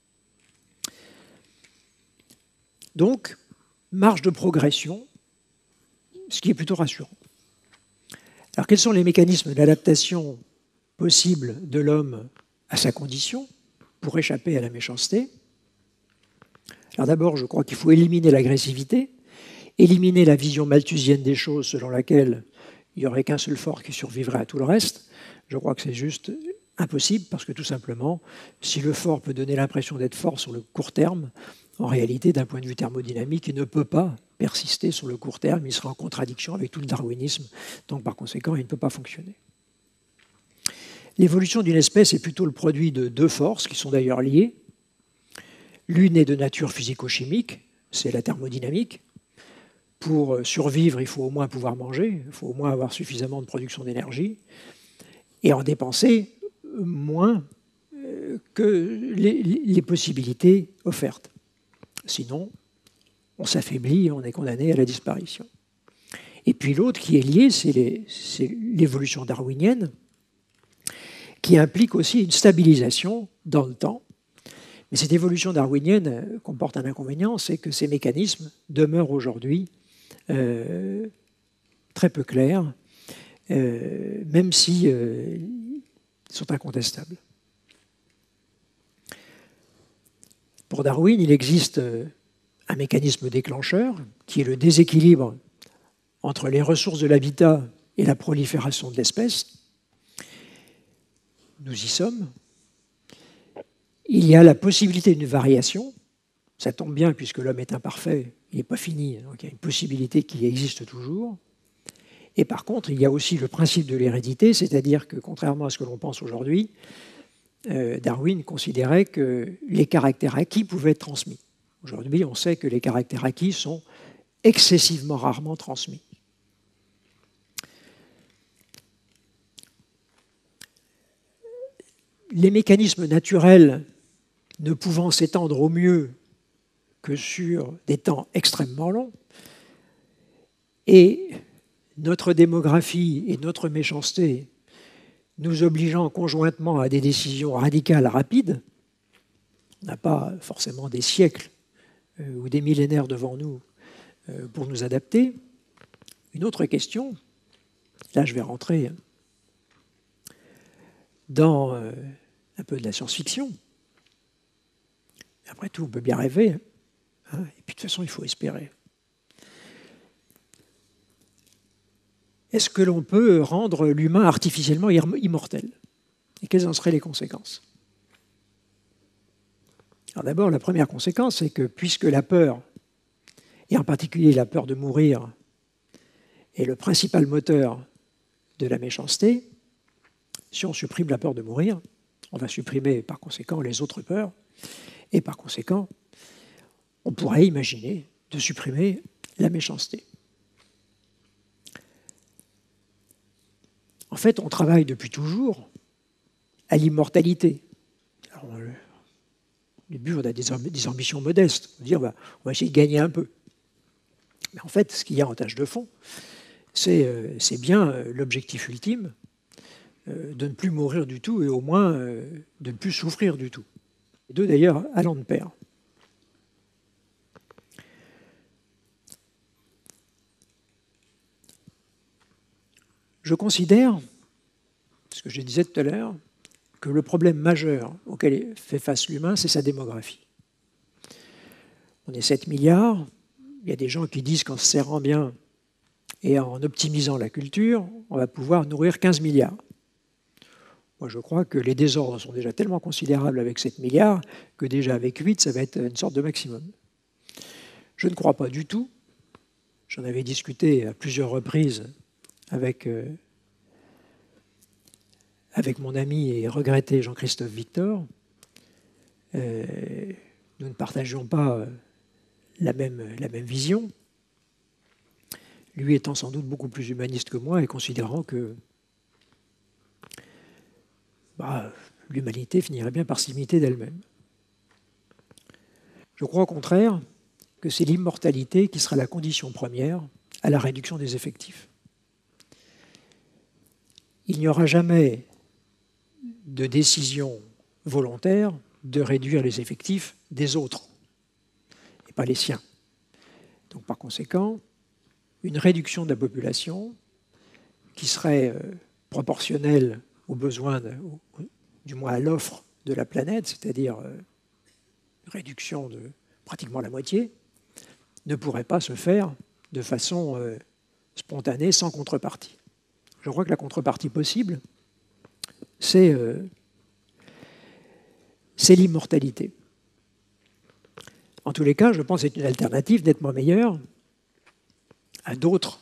Donc, marge de progression, ce qui est plutôt rassurant. Alors, quels sont les mécanismes d'adaptation possibles de l'homme à sa condition pour échapper à la méchanceté? Alors d'abord, je crois qu'il faut éliminer l'agressivité, éliminer la vision malthusienne des choses selon laquelle il n'y aurait qu'un seul fort qui survivrait à tout le reste. Je crois que c'est juste impossible parce que tout simplement, si le fort peut donner l'impression d'être fort sur le court terme, en réalité, d'un point de vue thermodynamique, il ne peut pas persister sur le court terme, il serait en contradiction avec tout le darwinisme, donc par conséquent, il ne peut pas fonctionner. L'évolution d'une espèce est plutôt le produit de deux forces qui sont d'ailleurs liées. L'une est de nature physico-chimique, c'est la thermodynamique. Pour survivre, il faut au moins pouvoir manger, il faut au moins avoir suffisamment de production d'énergie et en dépenser moins que les possibilités offertes. Sinon, on s'affaiblit et on est condamné à la disparition. Et puis l'autre qui est lié, c'est l'évolution darwinienne, qui implique aussi une stabilisation dans le temps. Mais cette évolution darwinienne comporte un inconvénient, c'est que ces mécanismes demeurent aujourd'hui très peu clairs, même si ils sont incontestables. Pour Darwin, il existe un mécanisme déclencheur qui est le déséquilibre entre les ressources de l'habitat et la prolifération de l'espèce. Nous y sommes. Il y a la possibilité d'une variation. Ça tombe bien puisque l'homme est imparfait, il n'est pas fini, donc il y a une possibilité qui existe toujours. Et par contre, il y a aussi le principe de l'hérédité, c'est-à-dire que contrairement à ce que l'on pense aujourd'hui, Darwin considérait que les caractères acquis pouvaient être transmis. Aujourd'hui, on sait que les caractères acquis sont excessivement rarement transmis. Les mécanismes naturels ne pouvant s'étendre au mieux que sur des temps extrêmement longs, et notre démographie et notre méchanceté nous obligeant conjointement à des décisions radicales rapides, on n'a pas forcément des siècles ou des millénaires devant nous pour nous adapter. Une autre question, là je vais rentrer dans un peu de la science-fiction. Après tout, on peut bien rêver, hein, et puis de toute façon, il faut espérer. Est-ce que l'on peut rendre l'humain artificiellement immortel? Et quelles en seraient les conséquences? Alors d'abord, la première conséquence, c'est que puisque la peur, et en particulier la peur de mourir, est le principal moteur de la méchanceté, si on supprime la peur de mourir, on va supprimer par conséquent les autres peurs, et par conséquent, on pourrait imaginer de supprimer la méchanceté. En fait, on travaille depuis toujours à l'immortalité. Au début, on a des ambitions modestes. On va dire, on va essayer de gagner un peu. Mais en fait, ce qu'il y a en tâche de fond, c'est bien l'objectif ultime, de ne plus mourir du tout et au moins de ne plus souffrir du tout. Les deux, d'ailleurs, allant de pair. Je considère, ce que je disais tout à l'heure, que le problème majeur auquel fait face l'humain, c'est sa démographie. On est 7 milliards, il y a des gens qui disent qu'en se serrant bien et en optimisant la culture, on va pouvoir nourrir 15 milliards. Moi, je crois que les désordres sont déjà tellement considérables avec 7 milliards que déjà avec 8, ça va être une sorte de maximum. Je ne crois pas du tout. J'en avais discuté à plusieurs reprises avec mon ami et regretté Jean-Christophe Victor. Nous ne partagions pas la même vision. Lui étant sans doute beaucoup plus humaniste que moi et considérant que l'humanité finirait bien par s'imiter d'elle-même. Je crois au contraire que c'est l'immortalité qui sera la condition première à la réduction des effectifs. Il n'y aura jamais de décision volontaire de réduire les effectifs des autres et pas les siens. Donc par conséquent, une réduction de la population qui serait proportionnelle aux besoins, du moins à l'offre de la planète, c'est-à-dire une réduction de pratiquement la moitié, ne pourrait pas se faire de façon spontanée, sans contrepartie. Je crois que la contrepartie possible, c'est l'immortalité. En tous les cas, je pense que c'est une alternative nettement meilleure à d'autres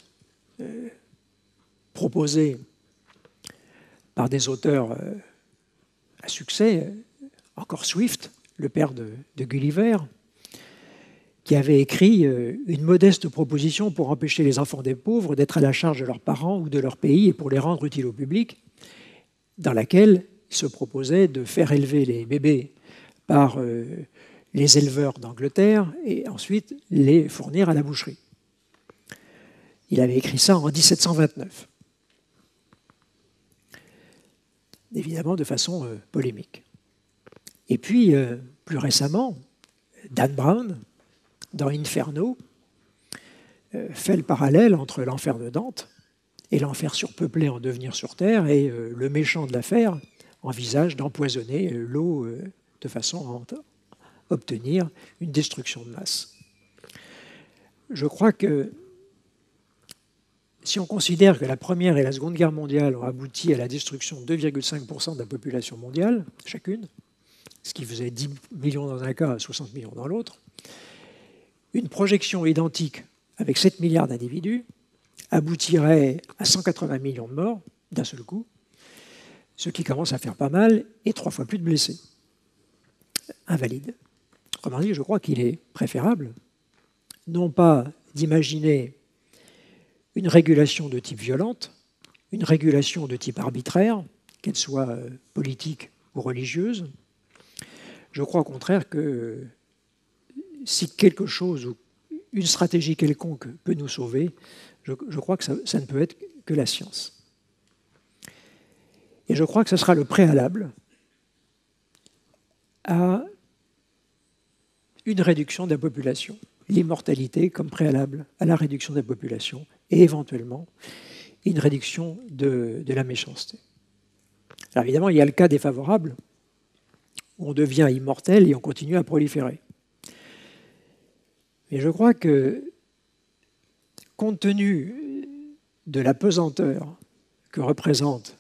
proposés par des auteurs à succès, encore Swift, le père de Gulliver, qui avait écrit une modeste proposition pour empêcher les enfants des pauvres d'être à la charge de leurs parents ou de leur pays et pour les rendre utiles au public, dans laquelle il se proposait de faire élever les bébés par les éleveurs d'Angleterre et ensuite les fournir à la boucherie. Il avait écrit ça en 1729, évidemment de façon polémique. Et puis, plus récemment, Dan Brown, dans Inferno, fait le parallèle entre l'enfer de Dante et l'enfer surpeuplé en devenir sur Terre, et le méchant de l'affaire envisage d'empoisonner l'eau de façon à obtenir une destruction de masse. Je crois que si on considère que la Première et la Seconde Guerre mondiale ont abouti à la destruction de 2,5% de la population mondiale, chacune, ce qui faisait 10 millions dans un cas, 60 millions dans l'autre, une projection identique avec 7 milliards d'individus aboutirait à 180 millions de morts d'un seul coup, ce qui commence à faire pas mal, et 3 fois plus de blessés, invalides. Autrement dit, je crois qu'il est préférable, non pas d'imaginer une régulation de type violente, une régulation de type arbitraire, qu'elle soit politique ou religieuse. Je crois au contraire que si quelque chose ou une stratégie quelconque peut nous sauver, je crois que ça ne peut être que la science. Et je crois que ce sera le préalable à une réduction de la population, l'immortalité comme préalable à la réduction de la population et éventuellement une réduction de la méchanceté. Alors évidemment, il y a le cas défavorable, où on devient immortel et on continue à proliférer. Mais je crois que, compte tenu de la pesanteur que représente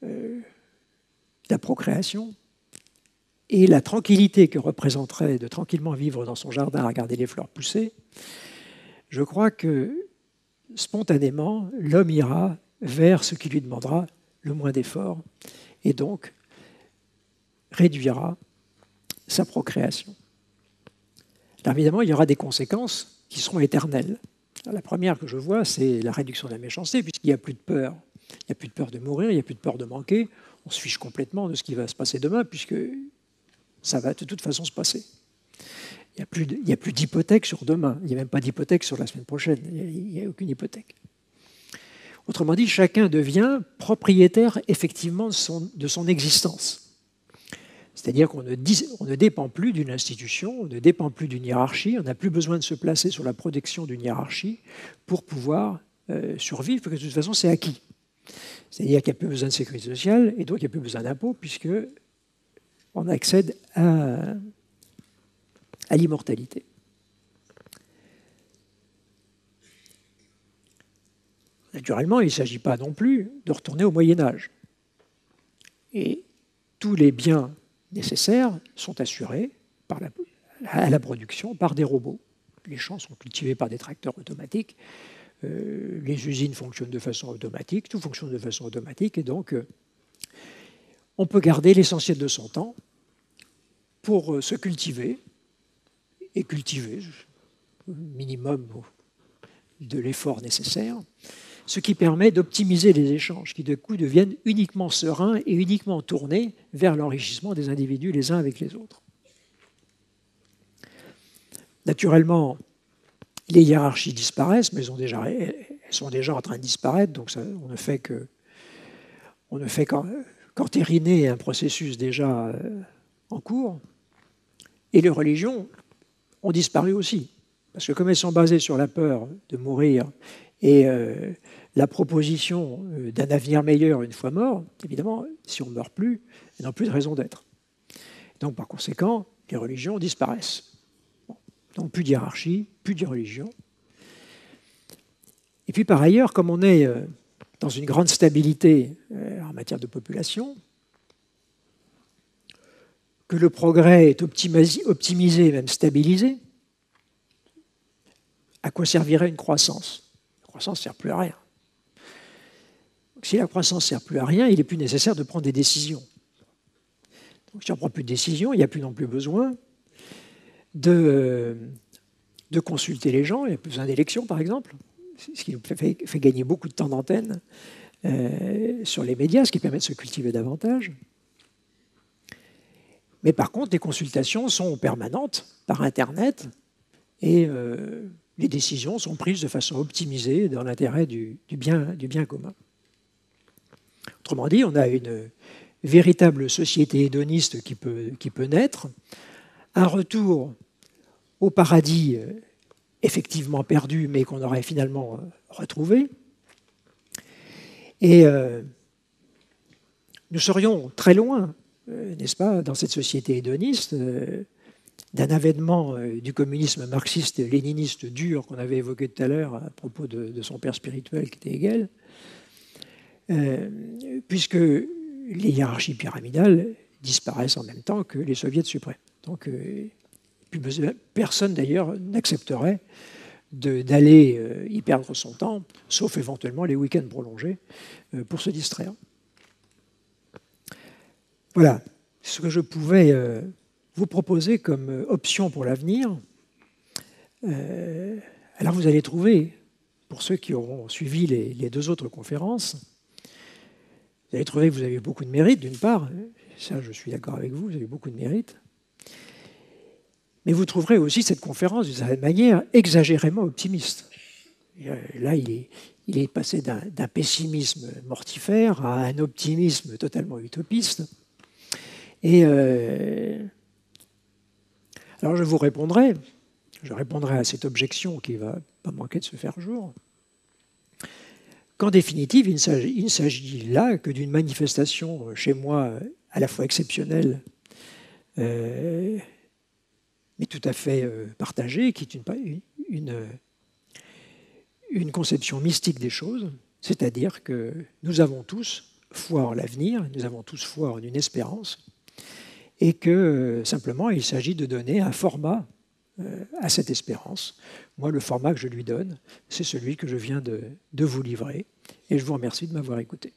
la procréation et la tranquillité que représenterait de tranquillement vivre dans son jardin à regarder les fleurs pousser, je crois que spontanément, l'homme ira vers ce qui lui demandera le moins d'efforts et donc réduira sa procréation. Alors évidemment, il y aura des conséquences qui seront éternelles. Alors, la première que je vois, c'est la réduction de la méchanceté, puisqu'il n'y a plus de peur. Il n'y a plus de peur de mourir, il n'y a plus de peur de manquer. On se fiche complètement de ce qui va se passer demain, puisque ça va de toute façon se passer. Il n'y a plus d'hypothèque sur demain. Il n'y a même pas d'hypothèque sur la semaine prochaine. Il n'y a aucune hypothèque. Autrement dit, chacun devient propriétaire effectivement de son existence. C'est-à-dire qu'on ne dépend plus d'une institution, on ne dépend plus d'une hiérarchie, on n'a plus besoin de se placer sur la protection d'une hiérarchie pour pouvoir survivre, parce que de toute façon, c'est acquis. C'est-à-dire qu'il n'y a plus besoin de sécurité sociale et donc il n'y a plus besoin d'impôts, puisqu'on accède à l'immortalité. Naturellement, il ne s'agit pas non plus de retourner au Moyen-Âge. Et tous les biens nécessaires sont assurés à la production par des robots. Les champs sont cultivés par des tracteurs automatiques, les usines fonctionnent de façon automatique, tout fonctionne de façon automatique, et donc on peut garder l'essentiel de son temps pour se cultiver, et cultiver le minimum de l'effort nécessaire, ce qui permet d'optimiser les échanges, qui de coup deviennent uniquement sereins et uniquement tournés vers l'enrichissement des individus les uns avec les autres. Naturellement, les hiérarchies disparaissent, mais elles sont déjà en train de disparaître, donc on ne fait qu'entériner un processus déjà en cours. Et les religions ont disparu aussi, parce que comme elles sont basées sur la peur de mourir et la proposition d'un avenir meilleur une fois mort, évidemment, si on ne meurt plus, elles n'ont plus de raison d'être. Donc, par conséquent, les religions disparaissent. Bon. Donc, plus de hiérarchie, plus de religion. Et puis, par ailleurs, comme on est dans une grande stabilité en matière de population, que le progrès est optimisé, même stabilisé, à quoi servirait une croissance ? croissance ne sert plus à rien. Donc, si la croissance ne sert plus à rien, il est plus nécessaire de prendre des décisions. Donc, si on ne prend plus de décisions, il n'y a plus non plus besoin de consulter les gens, il n'y a plus besoin d'élections, par exemple, ce qui nous fait gagner beaucoup de temps d'antenne sur les médias, ce qui permet de se cultiver davantage. Mais par contre, les consultations sont permanentes par Internet et les décisions sont prises de façon optimisée dans l'intérêt du bien commun. Autrement dit, on a une véritable société hédoniste qui peut naître, un retour au paradis effectivement perdu, mais qu'on aurait finalement retrouvé. Et nous serions très loin, n'est-ce pas, dans cette société hédoniste, d'un avènement du communisme marxiste-léniniste dur qu'on avait évoqué tout à l'heure à propos de son père spirituel qui était Hegel, puisque les hiérarchies pyramidales disparaissent en même temps que les soviets suprêmes. Donc, personne d'ailleurs n'accepterait d'aller y perdre son temps, sauf éventuellement les week-ends prolongés, pour se distraire. Voilà ce que je pouvais vous proposer comme option pour l'avenir. Alors vous allez trouver, pour ceux qui auront suivi les deux autres conférences, vous allez trouver que vous avez beaucoup de mérite, d'une part, ça je suis d'accord avec vous, vous avez beaucoup de mérite, mais vous trouverez aussi cette conférence, d'une certaine manière, exagérément optimiste. Et là, il est passé d'un pessimisme mortifère à un optimisme totalement utopiste. Et alors je répondrai à cette objection qui ne va pas manquer de se faire jour, qu'en définitive, il ne s'agit là que d'une manifestation chez moi à la fois exceptionnelle, mais tout à fait partagée, qui est une conception mystique des choses, c'est-à-dire que nous avons tous foi en l'avenir, nous avons tous foi en une espérance, et que simplement il s'agit de donner un format à cette espérance. Moi, le format que je lui donne, c'est celui que je viens de vous livrer, et je vous remercie de m'avoir écouté.